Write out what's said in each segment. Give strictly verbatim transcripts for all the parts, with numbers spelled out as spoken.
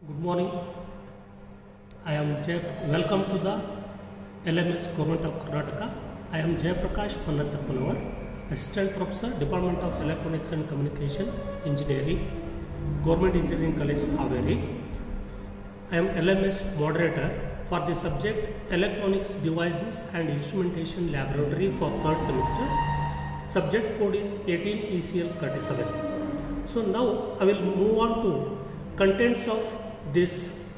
Good morning. I am Jay. Welcome to the L M S Government of Karnataka. I am Jayaprakash Pannatapanavar, Assistant Professor, Department of Electronics and Communication Engineering, Government Engineering College, Haveri. I am L M S Moderator for the subject Electronics Devices and Instrumentation Laboratory for third semester. Subject code is eighteen E C L thirty-seven. So now I will move on to contents of this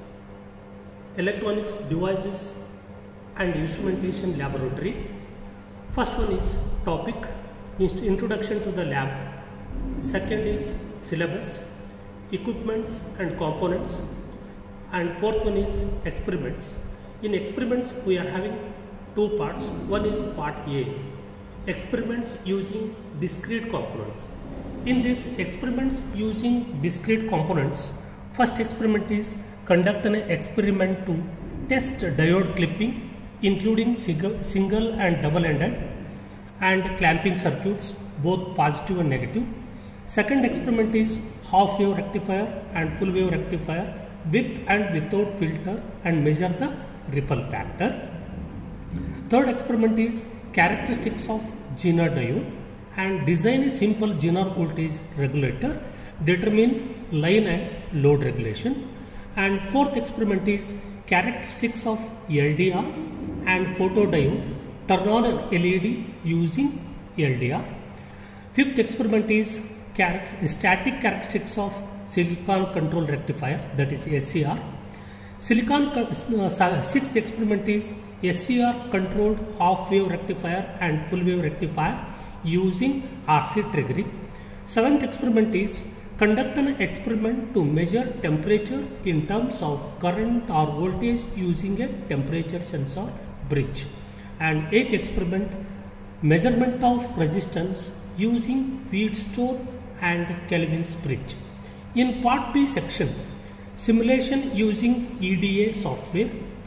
Electronics Devices and Instrumentation Laboratory. First one is topic, introduction to the lab. Second is syllabus, equipments and components, and fourth one is experiments. In experiments we are having two parts. One is part A, experiments using discrete components. In this experiments using discrete components, first experiment is conduct an experiment to test diode clipping, including single, single and double-ended, and clamping circuits, both positive and negative. Second experiment is half wave rectifier and full wave rectifier with and without filter and measure the ripple factor. Third experiment is characteristics of Zener diode and design a simple Zener voltage regulator, determine line and load regulation. And fourth experiment is characteristics of L D R and photodiode, turn on an L E D using L D R. Fifth experiment is char static characteristics of silicon control rectifier, that is S C R. Silicon uh, sixth experiment is S C R controlled half wave rectifier and full wave rectifier using R C triggering. Seventh experiment is conduct an experiment to measure temperature in terms of current or voltage using a temperature sensor bridge. And eighth experiment, measurement of resistance using Wheatstone and Kelvin's bridge. In part B section, simulation using E D A software,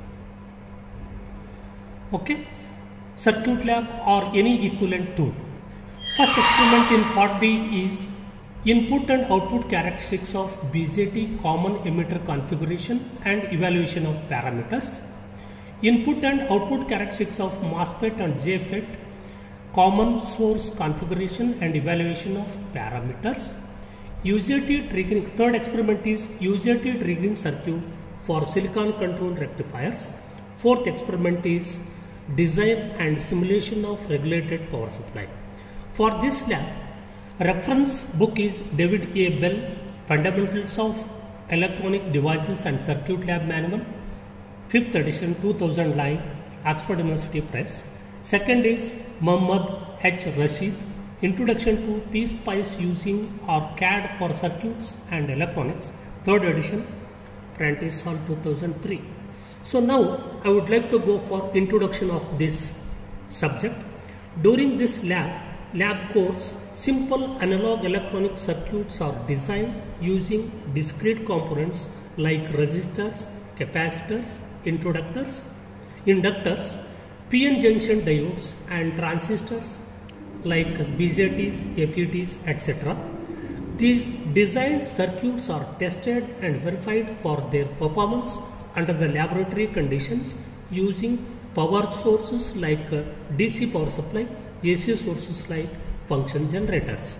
okay, circuit lab or any equivalent tool. First experiment in part B is input and output characteristics of B J T common emitter configuration and evaluation of parameters. Input and output characteristics of MOSFET and J FET common source configuration and evaluation of parameters. U J T triggering, third experiment is U J T triggering circuit for silicon controlled rectifiers. Fourth experiment is design and simulation of regulated power supply. For this lab, reference book is David A. Bell, Fundamentals of Electronic Devices and Circuit Lab Manual, fifth edition, two thousand nine, Oxford University Press. Second is Muhammad H. Rashid, Introduction to P-SPICE Using or C A D for Circuits and Electronics, third edition, Prentice Hall two thousand three. So now I would like to go for introduction of this subject. During this lab, lab course, simple analog electronic circuits are designed using discrete components like resistors, capacitors, introductors, inductors, P N junction diodes and transistors like B J Ts, F E Ts, et cetera. These designed circuits are tested and verified for their performance under the laboratory conditions using power sources like D C power supply, A C sources like function generators.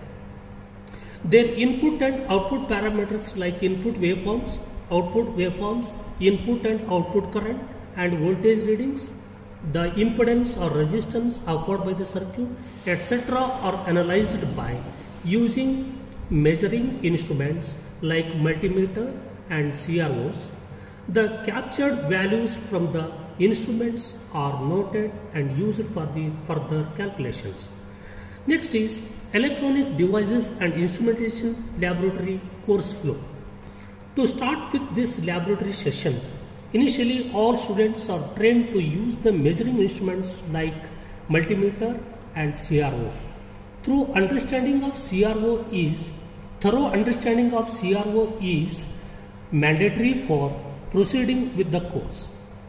Their input and output parameters like input waveforms, output waveforms, input and output current and voltage readings, the impedance or resistance offered by the circuit, et cetera are analyzed by using measuring instruments like multimeter and C R Os. The captured values from the instruments are noted and used for the further calculations. Next is Electronic Devices and Instrumentation Laboratory course flow. To start with this laboratory session, initially all students are trained to use the measuring instruments like multimeter and C R O. Through understanding of C R O is, thorough understanding of C R O is mandatory for proceeding with the course.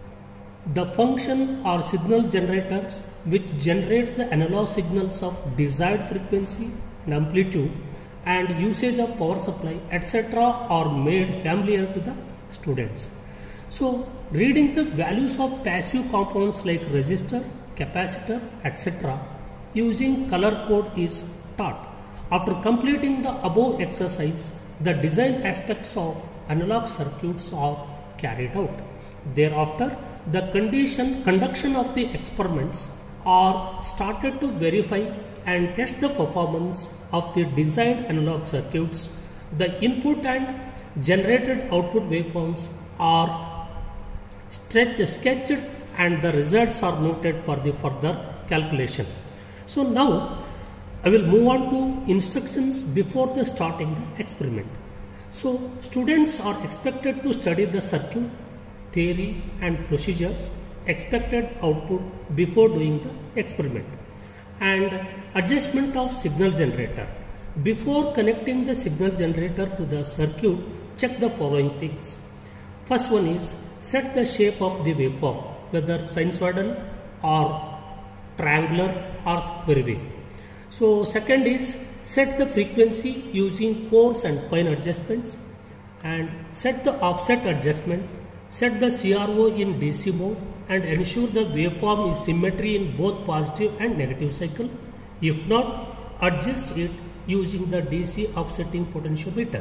The function or signal generators which generates the analog signals of desired frequency and amplitude and usage of power supply, et cetera are made familiar to the students. So reading the values of passive components like resistor, capacitor, et cetera using color code is taught. After completing the above exercise, the design aspects of analog circuits are carried out. Thereafter, the condition conduction of the experiments are started to verify and test the performance of the designed analog circuits. The input and generated output waveforms are stretch, sketched and the results are noted for the further calculation. So now I will move on to instructions before the starting the experiment. So students are expected to study the circuit, theory and procedures, expected output before doing the experiment, and adjustment of signal generator. Before connecting the signal generator to the circuit, check the following things. First one is set the shape of the waveform, whether sinusoidal or triangular or square wave. So second is set the frequency using coarse and fine adjustments, and set the offset adjustments. Set the C R O in D C mode and ensure the waveform is symmetry in both positive and negative cycle. If not, adjust it using the D C offsetting potentiometer.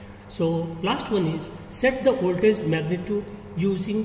So last one is set the voltage magnitude using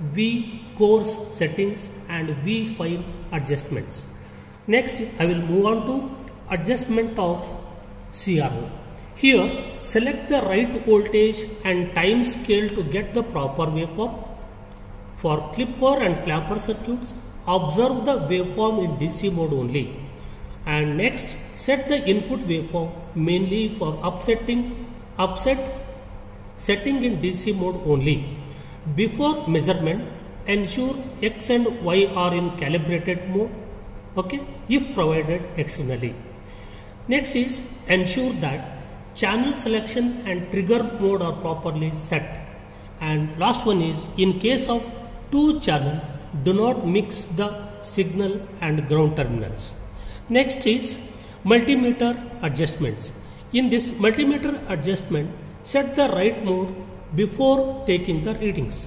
V coarse settings and V fine adjustments. Next, I will move on to adjustment of C R O. Here, select the right voltage and time scale to get the proper waveform. For clipper and clapper circuits, observe the waveform in D C mode only. And next, set the input waveform mainly for upsetting, upset setting in D C mode only. Before measurement, ensure X and Y are in calibrated mode, okay, if provided externally. Next is ensure that channel selection and trigger mode are properly set. And last one is in case of two channel, do not mix the signal and ground terminals. Next is multimeter adjustments. In this multimeter adjustment, set the right mode before taking the readings.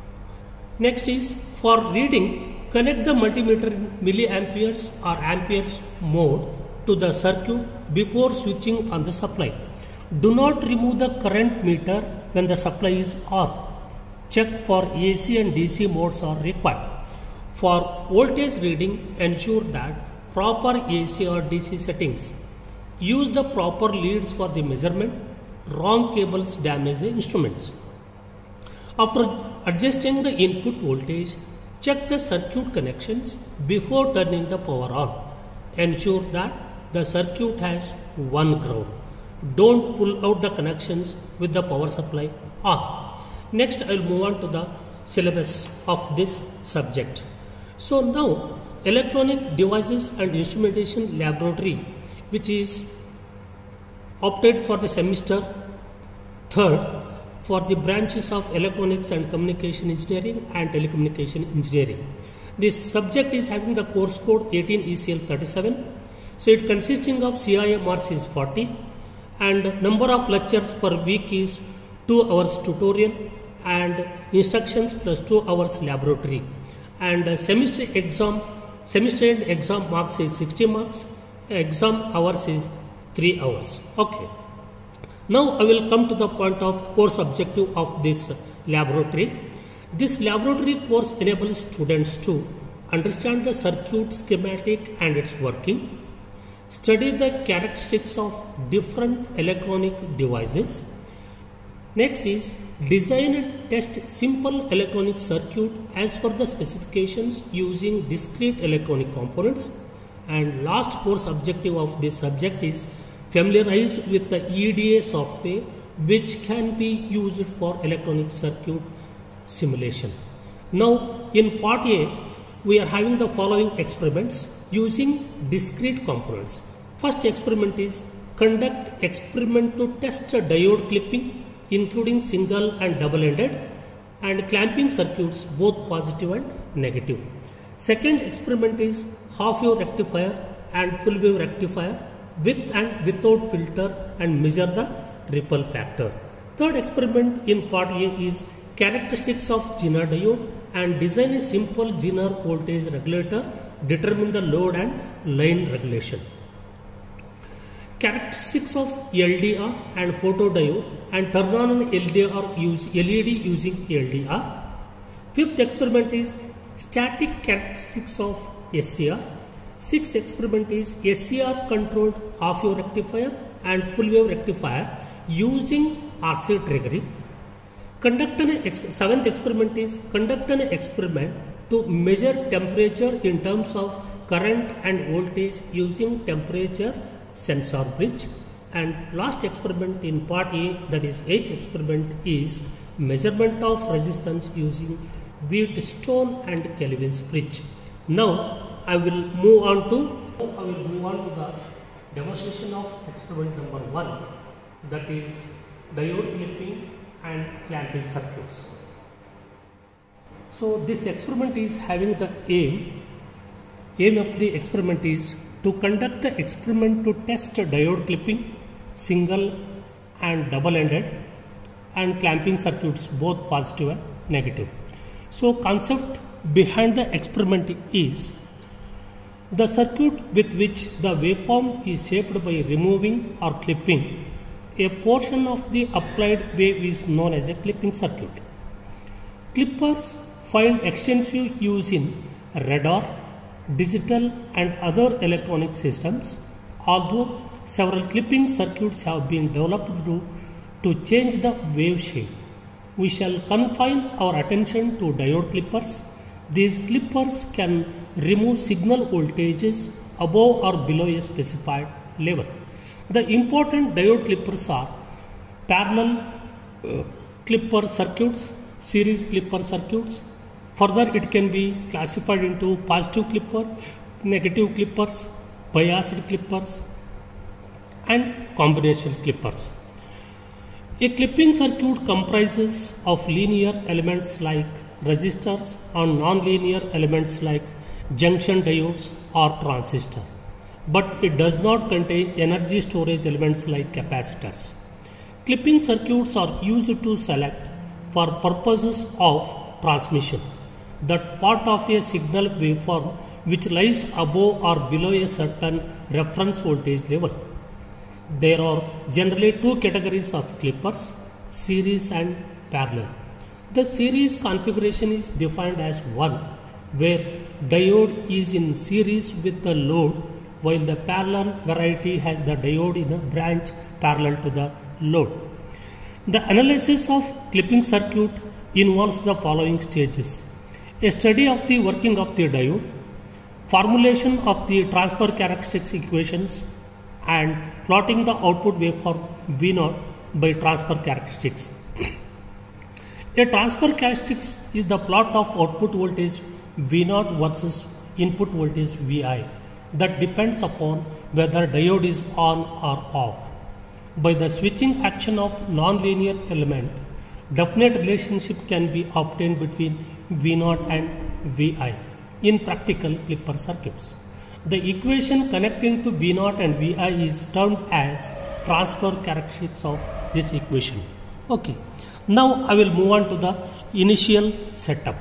Next is for reading, connect the multimeter in milliamperes or amperes mode to the circuit before switching on the supply. Do not remove the current meter when the supply is off. Check for A C and D C modes are required. For voltage reading, ensure that proper A C or D C settings. Use the proper leads for the measurement. Wrong cables damage the instruments. After adjusting the input voltage, check the circuit connections before turning the power on. Ensure that the circuit has one ground. Don't pull out the connections with the power supply on. Next, I will move on to the syllabus of this subject. So now, electronic devices and instrumentation laboratory, which is opted for the semester third for the branches of electronics and communication engineering and telecommunication engineering. This subject is having the course code eighteen E C L thirty-seven. So it consisting of C I M R is forty and number of lectures per week is two hours tutorial and instructions plus two hours laboratory, and semester exam semester end exam marks is sixty marks, exam hours is three hours. Okay. Now I will come to the point of course objective of this laboratory. This laboratory course enables students to understand the circuit schematic and its working, study the characteristics of different electronic devices. Next is design and test simple electronic circuit as per the specifications using discrete electronic components. And last course objective of this subject is familiarize with the E D A software which can be used for electronic circuit simulation. Now in part A, we are having the following experiments using discrete components. First experiment is conduct experiment to test a diode clipping including single and double-ended and clamping circuits both positive and negative. Second experiment is half wave rectifier and full wave rectifier with and without filter and measure the ripple factor. Third experiment in part A is Characteristics of Zener diode and design a simple Zener voltage regulator, determine the load and line regulation. Characteristics of L D R and photodiode and turn on an L D R use L E D using L D R. Fifth experiment is static characteristics of S C R. Sixth experiment is S C R controlled half wave rectifier and full wave rectifier using R C triggering. Conduct an ex seventh experiment is conduct an experiment to measure temperature in terms of current and voltage using temperature sensor bridge. And last experiment in part A, that is eighth experiment, is measurement of resistance using Wheatstone and Kelvin's bridge. Now I will move on to I will move on to the demonstration of experiment number one, that is diode clipping and clamping circuits. So this experiment is having the aim aim of the experiment is to conduct the experiment to test diode clipping, single and double-ended, and clamping circuits, both positive and negative. So concept behind the experiment is the circuit with which the waveform is shaped by removing or clipping a portion of the applied wave is known as a clipping circuit. Clippers find extensive use in radar, digital and other electronic systems, although several clipping circuits have been developed to, to change the wave shape. We shall confine our attention to diode clippers. These clippers can remove signal voltages above or below a specified level. The important diode clippers are parallel uh, clipper circuits, series clipper circuits. Further, it can be classified into positive clipper, negative clippers, biased clippers and combination clippers. A clipping circuit comprises of linear elements like resistors and non-linear elements like junction diodes or transistor, but it does not contain energy storage elements like capacitors. Clipping circuits are used to select, for purposes of transmission, that part of a signal waveform which lies above or below a certain reference voltage level. There are generally two categories of clippers, series and parallel. The series configuration is defined as one, where diode is in series with the load, while the parallel variety has the diode in a branch parallel to the load. The analysis of clipping circuit involves the following stages: a study of the working of the diode, formulation of the transfer characteristics equations, and plotting the output waveform V zero by transfer characteristics. A transfer characteristics is the plot of output voltage V zero versus input voltage V I that depends upon whether diode is on or off. By the switching action of non-linear element, definite relationship can be obtained between V zero and V I in practical clipper circuits. The equation connecting to V zero and V I is termed as transfer characteristics of this equation. Okay, now I will move on to the initial setup.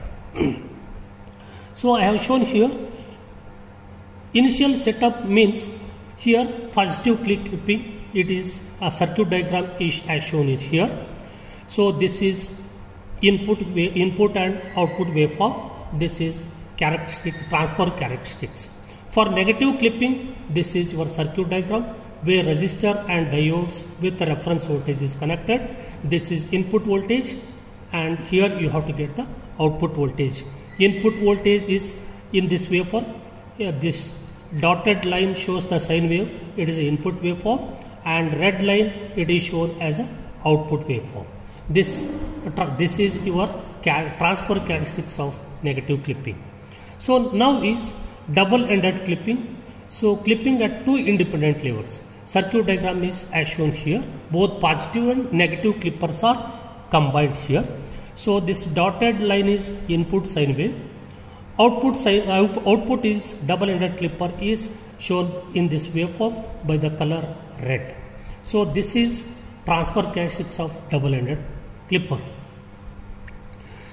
So I have shown here initial setup means here positive clipping. It is a circuit diagram is as shown it here. So this is input input and output waveform. This is characteristic transfer characteristics. For negative clipping, this is your circuit diagram where resistor and diodes with the reference voltage is connected. This is input voltage, and here you have to get the output voltage. Input voltage is in this waveform. Yeah, this dotted line shows the sine wave. It is an input waveform, and red line it is shown as an output waveform. This this is your transfer characteristics of negative clipping. So now is double-ended clipping. So clipping at two independent levels. Circuit diagram is as shown here. Both positive and negative clippers are combined here. So this dotted line is input sine wave. Output sine output is double-ended clipper is shown in this waveform by the color red. So this is transfer characteristics of double-ended clipper.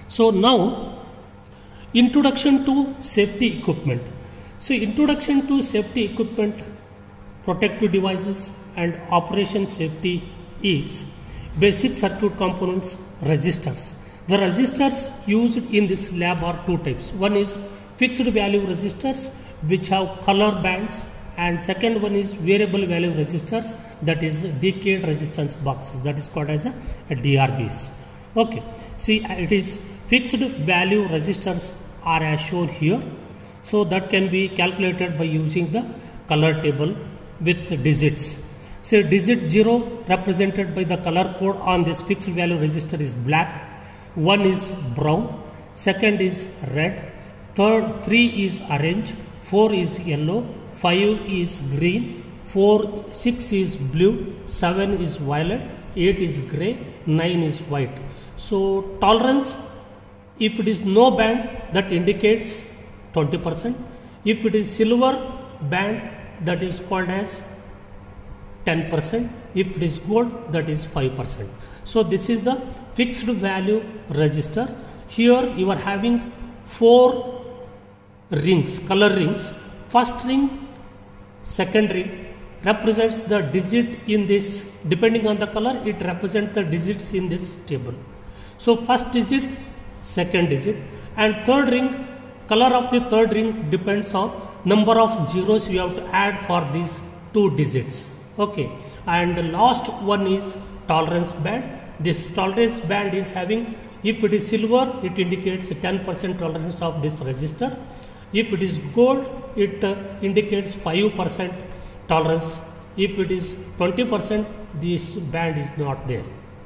So now, introduction to safety equipment. So introduction to safety equipment, protective devices and operation safety is basic circuit components, resistors. The resistors used in this lab are two types. One is fixed value resistors which have color bands, and second one is variable value resistors, that is decayed resistance boxes, that is called as a, a D R Bs. Okay, see, it is fixed value resistors are as shown here. So that can be calculated by using the color table with digits. Say digit zero represented by the color code on this fixed value resistor is black, one is brown, second is red, third three is orange, four is yellow, five is green, four six is blue, seven is violet, eight is gray, nine is white. So tolerance, if it is no band, that indicates twenty percent. If it is silver band, that is called as ten percent. If it is gold, that is five percent. So this is the fixed value resistor. Here you are having four rings, color rings. First ring, second ring represents the digit in this, depending on the color, it represents the digits in this table. So first digit, second digit, and third ring, color of the third ring depends on number of zeros you have to add for these two digits. Okay, and the last one is tolerance band. This tolerance band is having, if it is silver, it indicates ten percent tolerance of this resistor. If it is gold, it uh, indicates five percent tolerance. If it is twenty percent, this band is not there.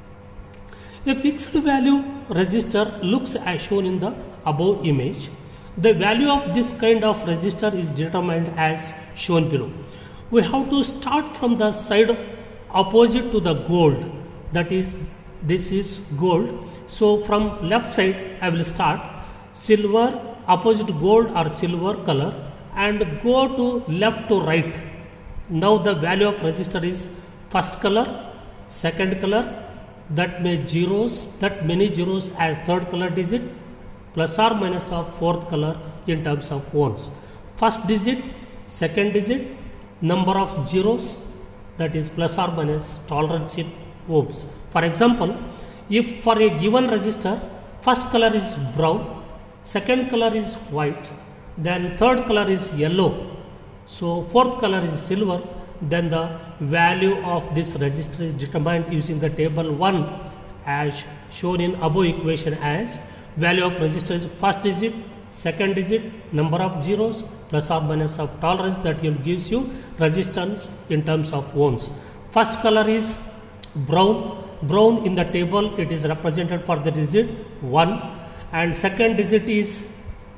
A fixed value resistor looks as shown in the above image. The value of this kind of resistor is determined as shown below. We have to start from the side opposite to the gold, that is, this is gold. So from left side I will start silver, opposite gold or silver color, and go to left to right. Now the value of resistor is first color, second color, that may zeros, that many zeros as third color digit, plus or minus of fourth color in terms of ohms. First digit, second digit, number of zeros, that is plus or minus tolerance in ohms. For example, if for a given resistor, first color is brown, second color is white, then third color is yellow, so fourth color is silver, then the value of this resistor is determined using the table one as shown in above equation as value of resistor is first digit, second digit, number of zeros, plus or minus of tolerance, that will gives you resistance in terms of ohms. First color is brown, brown in the table it is represented for the digit one, and second digit is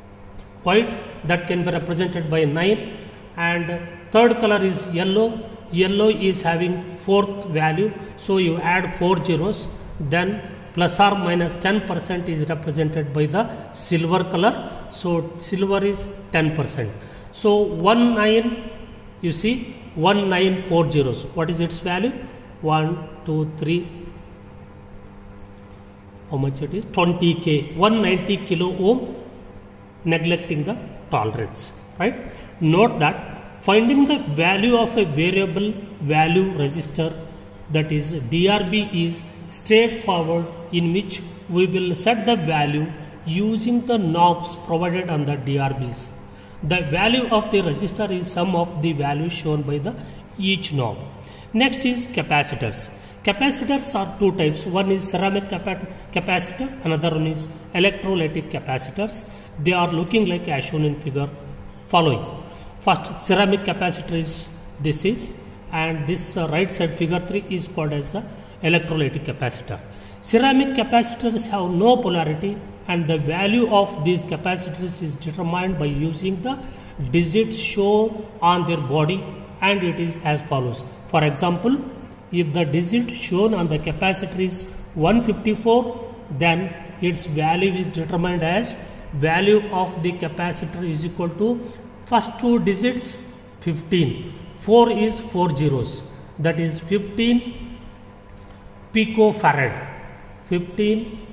white, that can be represented by nine, and third color is yellow, yellow is having fourth value, so you add four zeros, then plus or minus ten percent is represented by the silver color, so silver is ten percent. So one nine, you see one nine four zeros, what is its value? one, two, three, how much it is? twenty K, one hundred ninety kilo ohm, neglecting the tolerance, right? Note that finding the value of a variable value resistor, that is D R B, is straightforward, in which we will set the value using the knobs provided on the D R Bs. The value of the resistor is sum of the values shown by the each knob. Next is capacitors. Capacitors are two types. One is ceramic capacitor, another one is electrolytic capacitors. They are looking like as shown in figure following. First, ceramic capacitor is this is, and this uh, right side figure three is called as a electrolytic capacitor. Ceramic capacitors have no polarity, and the value of these capacitors is determined by using the digits shown on their body, and it is as follows. For example, if the digit shown on the capacitor is one fifty-four, then its value is determined as value of the capacitor is equal to first two digits fifteen, four is four zeros, that is fifteen picofarad, fifteen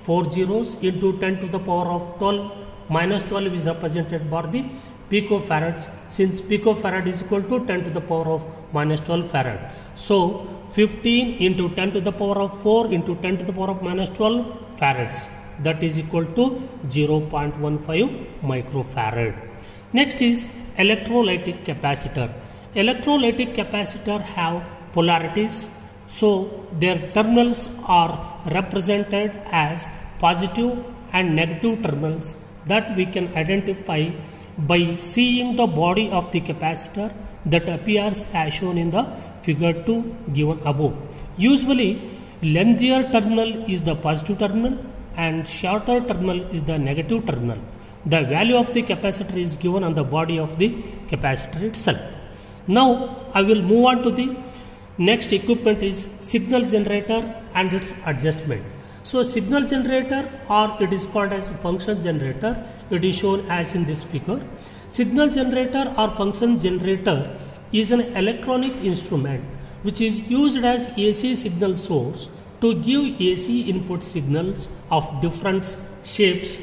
four zeros into ten to the power of twelve minus twelve is represented by the picofarads, since picofarad is equal to ten to the power of minus twelve farad. So fifteen into ten to the power of four into ten to the power of minus twelve farads, that is equal to zero point one five microfarad. Next is electrolytic capacitor. Electrolytic capacitor have polarities, so their terminals are represented as positive and negative terminals that we can identify by seeing the body of the capacitor that appears as shown in the figure two given above. Usually lengthier terminal is the positive terminal and shorter terminal is the negative terminal. The value of the capacitor is given on the body of the capacitor itself. Now I will move on to the next equipment is signal generator and its adjustment. So signal generator, or it is called as function generator, it is shown as in this figure. Signal generator or function generator is an electronic instrument which is used as A C signal source to give A C input signals of different shapes.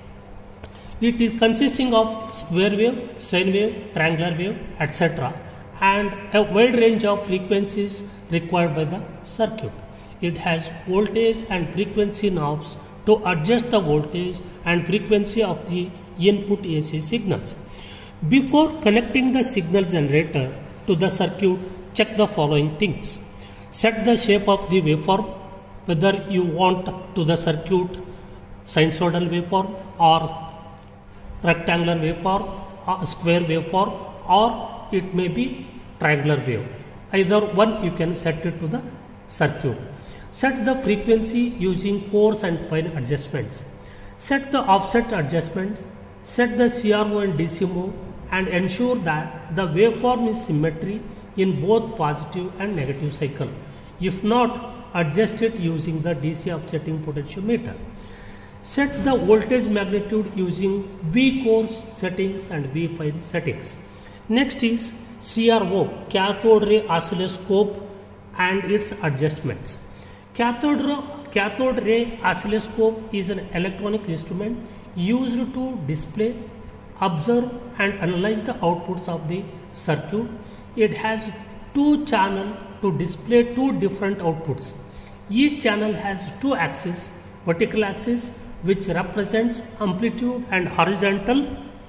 It is consisting of square wave, sine wave, triangular wave, et cetera, and a wide range of frequencies required by the circuit. It has voltage and frequency knobs to adjust the voltage and frequency of the input A C signals. Before connecting the signal generator to the circuit, check the following things. Set the shape of the waveform, whether you want to the circuit sinusoidal waveform or rectangular waveform or square waveform, or it may be triangular wave. Either one you can set it to the circuit. Set the frequency using coarse and fine adjustments. Set the offset adjustment. Set the C R O and D C mode and ensure that the waveform is symmetry in both positive and negative cycle. If not, adjust it using the D C offsetting potentiometer. Set the voltage magnitude using V coarse settings and V fine settings. Next is C R O, cathode ray oscilloscope, and its adjustments. Cathode, cathode ray oscilloscope is an electronic instrument used to display, observe and analyze the outputs of the circuit. It has two channels to display two different outputs. Each channel has two axes, vertical axis which represents amplitude and horizontal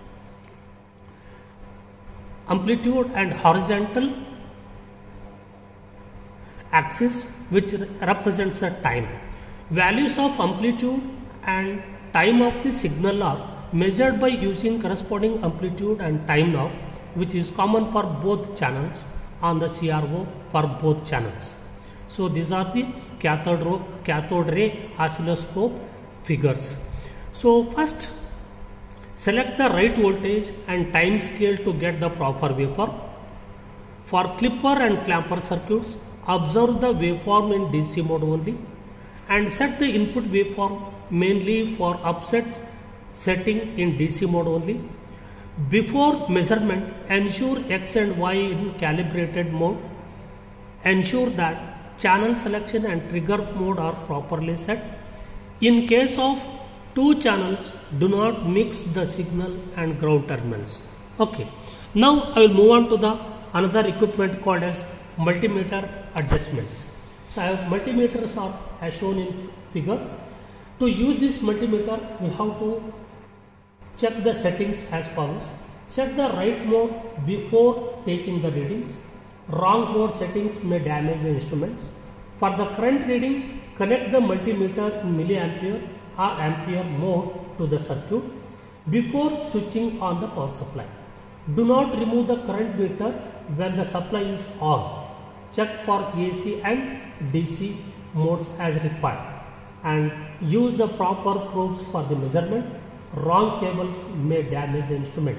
amplitude and horizontal axis which represents the time. Values of amplitude and time of the signal are measured by using corresponding amplitude and time knob, which is common for both channels on the C R O for both channels. So these are the cathode, cathode ray oscilloscope figures. So first select the right voltage and time scale to get the proper waveform. For clipper and clamper circuits, observe the waveform in D C mode only and set the input waveform mainly for offset setting in D C mode only. Before measurement, ensure X and Y in calibrated mode. Ensure that channel selection and trigger mode are properly set. In case of two channels, do not mix the signal and ground terminals. Okay. Now I will move on to the another equipment called as multimeter adjustments. So I have multimeters are as shown in figure. To use this multimeter, we have to check the settings as follows. Set the right mode before taking the readings. Wrong mode settings may damage the instruments. For the current reading, connect the multimeter in milliampere or ampere mode to the circuit before switching on the power supply. Do not remove the current meter when the supply is on. Check for A C and D C modes as required and use the proper probes for the measurement. Wrong cables may damage the instrument.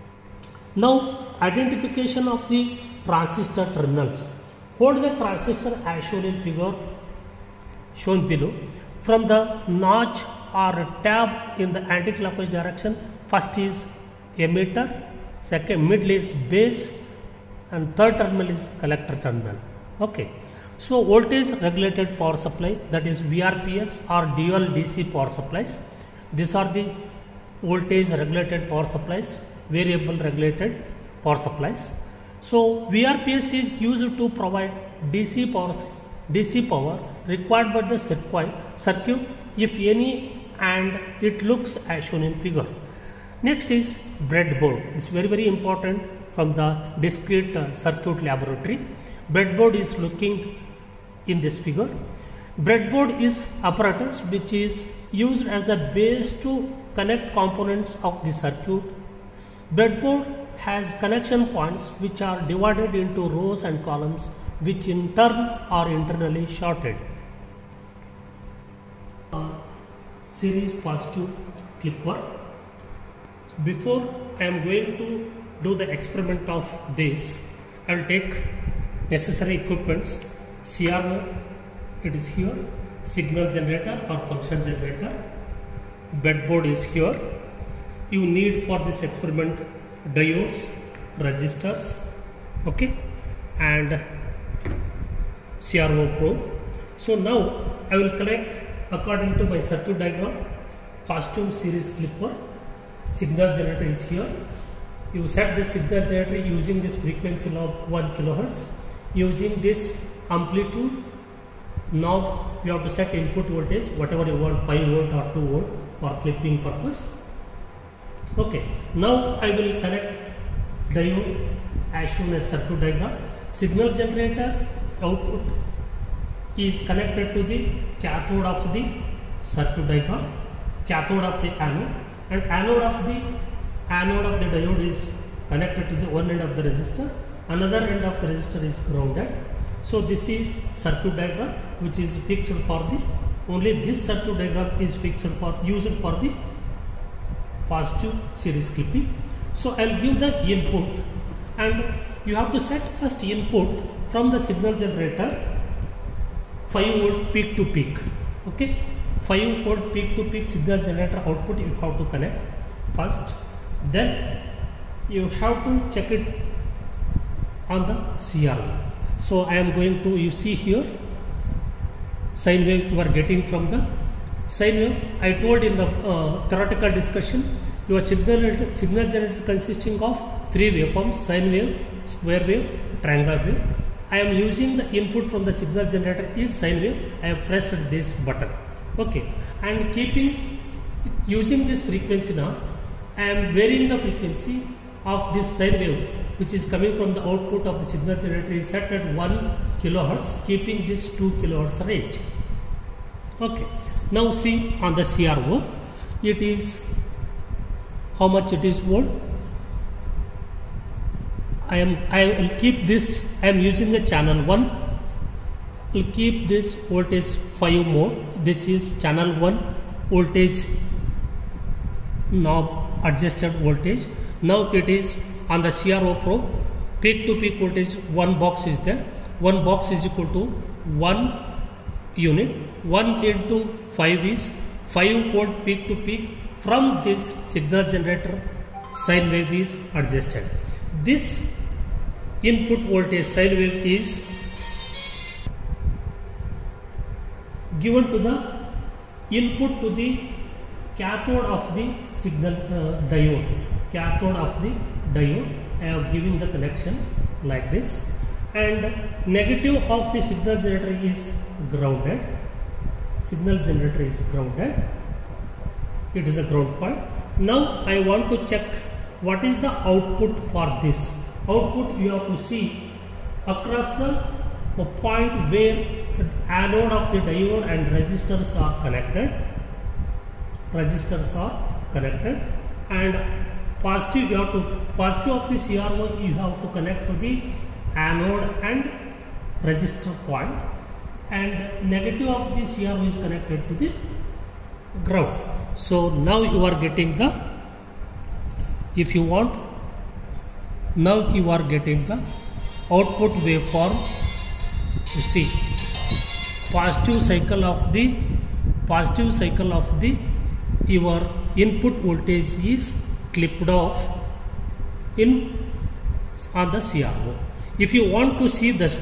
Now identification of the transistor terminals. Hold the transistor as shown in figure shown below. From the notch or tab in the anti-clockwise direction, first is emitter, second middle is base, and third terminal is collector terminal. Okay. So voltage regulated power supply, that is V R P S or dual D C power supplies. These are the voltage regulated power supplies, variable regulated power supplies. So V R P S is used to provide D C power, D C power required by the circuit, circuit if any, and it looks as shown in figure. Next is breadboard. It's very very important from the discrete uh, circuit laboratory. Breadboard is looking in this figure. Breadboard is apparatus which is used as the base to connect components of the circuit. Breadboard has connection points which are divided into rows and columns, which in turn are internally shorted. Uh, series positive clipper. Before I am going to do the experiment of this, I will take necessary equipments. C R O, it is here. Signal generator or function generator. Breadboard is here. You need for this experiment diodes, resistors, okay, and C R O probe. So now I will collect according to my circuit diagram. Positive series clipper. Signal generator is here. You set the signal generator using this frequency knob one kilohertz. Using this amplitude knob, you have to set input voltage whatever you want, five volt or two volt for clipping purpose. Okay, now I will connect diode as shown as circuit diagram. Signal generator output is connected to the cathode of the circuit diagram, cathode of the anode, and anode of the anode of the diode is connected to the one end of the resistor, another end of the resistor is grounded. So this is circuit diagram which is fixed for the, only this circuit diagram is fixed for, used for the positive series clipping. So I will give the input, and you have to set first input from the signal generator five volt peak to peak, okay, five volt peak to peak signal generator output you have to connect first, then you have to check it on the C R O. So I am going to, you see here sine wave you are getting from the sine wave. I told in the uh, theoretical discussion, your signal, signal generator consisting of three waveforms: sine wave, square wave, triangular wave. I am using the input from the signal generator is sine wave. I have pressed this button, okay, and keeping using this frequency now, I am varying the frequency of this sine wave which is coming from the output of the signal generator is set at one kilohertz, keeping this two kilohertz range. Okay, now see on the C R O, it is how much it is volt. I am I will keep this, I am using the channel one, will keep this voltage five mode. This is channel one voltage knob adjusted voltage. Now it is on the C R O probe, peak to peak voltage one box is there. One box is equal to one unit. one into five is five volt peak to peak. From this signal generator sine wave is adjusted. This input voltage sine wave is given to the input to the cathode of the signal uh, diode. Cathode of the diode, I am giving the connection like this, and negative of the signal generator is grounded. Signal generator is grounded. It is a ground point. Now I want to check what is the output for this. Output you have to see across the point where anode of the diode and resistors are connected. Resistors are connected, and positive you have to positive of the C R O you have to connect to the anode and resistor point, and negative of the C R O is connected to the ground. So now you are getting the, if you want, now you are getting the output waveform. You see positive cycle of the positive cycle of the your input voltage is clipped off in on the C R O. If you want to see this one,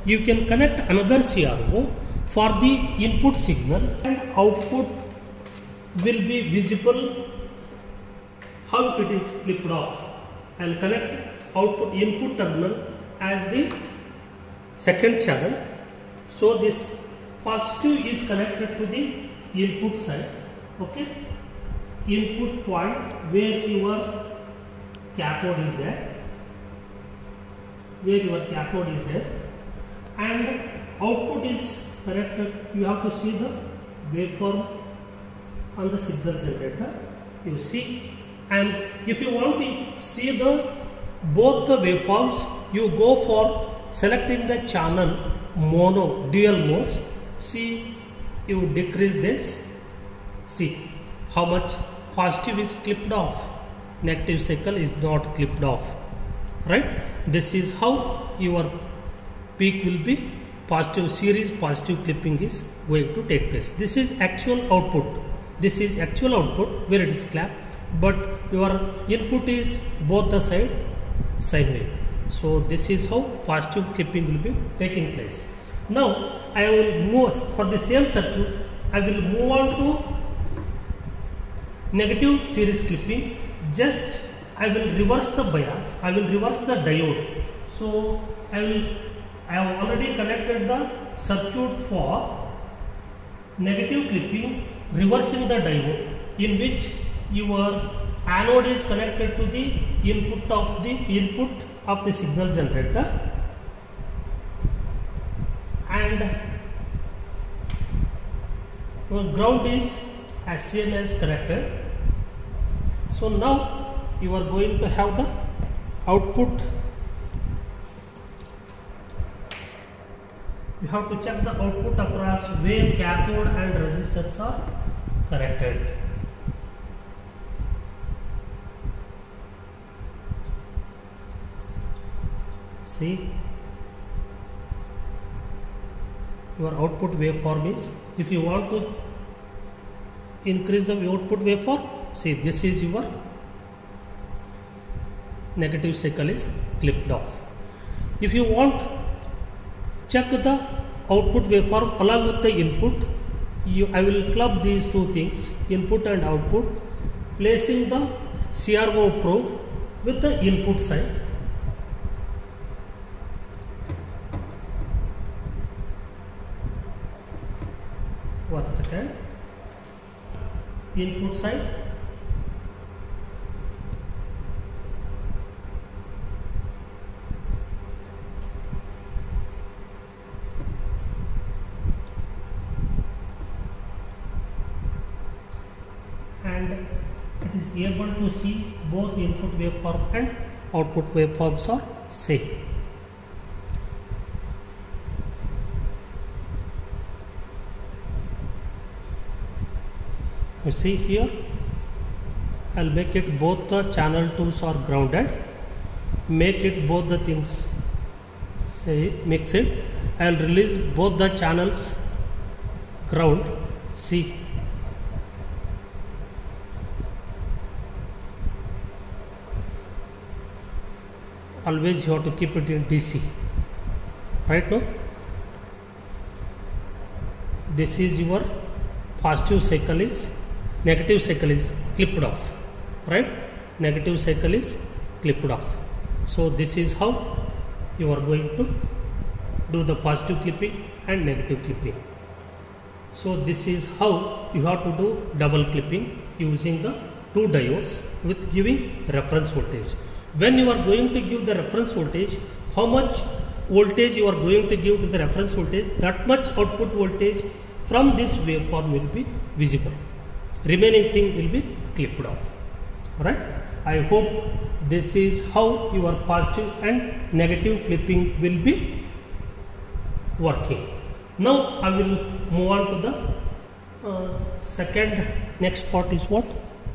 you can connect another C R O for the input signal, and output will be visible how it is clipped off, and connect output input terminal as the second channel. So this positive is connected to the input side, okay, input point where your cathode is there, where your cathode is there, and output is connected. You have to see the waveform on the signal generator, you see. And if you want to see the both the waveforms, you go for selecting the channel mono dual modes. See, you decrease this, see how much positive is clipped off, negative cycle is not clipped off, right? This is how your peak will be. Positive series positive clipping is going to take place. This is actual output, this is actual output where it is clapped, but your input is both the side sine wave. So this is how positive clipping will be taking place. Now I will move for the same circuit. I will move on to negative series clipping. Just I will reverse the bias. I will reverse the diode. So I will. I have already connected the circuit for negative clipping, reversing the diode, in which your anode is connected to the input of the input of the signal generator, and your ground is as same as connected. So now you are going to have the output. You have to check the output across where cathode and resistors are connected. See, your output waveform is, if you want to increase the output waveform, see this is your negative cycle is clipped off. If you want check the output waveform along with the input, you, I will club these two things, input and output, placing the C R O probe with the input side. One second. Input side. And it is able to see both input waveform and output waveforms are same. You see here, I'll make it both the channel twos are grounded, make it both the things, say mix it, I'll release both the channels ground. See, always you have to keep it in D C, right? No, this is your positive cycle is, negative cycle is clipped off, right? Negative cycle is clipped off. So this is how you are going to do the positive clipping and negative clipping. So this is how you have to do double clipping using the two diodes with giving reference voltage. When you are going to give the reference voltage, how much voltage you are going to give to the reference voltage, that much output voltage from this waveform will be visible. Remaining thing will be clipped off. Alright. I hope this is how your positive and negative clipping will be working. Now I will move on to the uh, second, next part is what?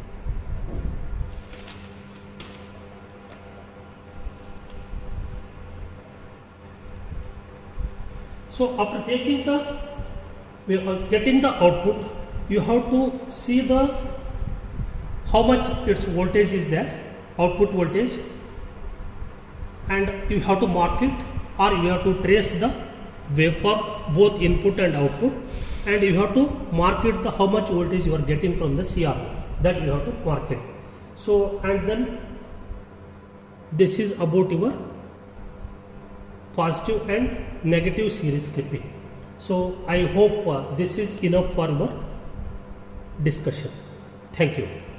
So after taking the, we are getting the output, you have to see the how much its voltage is there, output voltage, and you have to mark it, or you have to trace the waveform, both input and output, and you have to mark it the how much voltage you are getting from the C R O, that you have to mark it. So, and then this is about your positive and negative series clipping. So I hope uh, this is enough for your discussion. Thank you.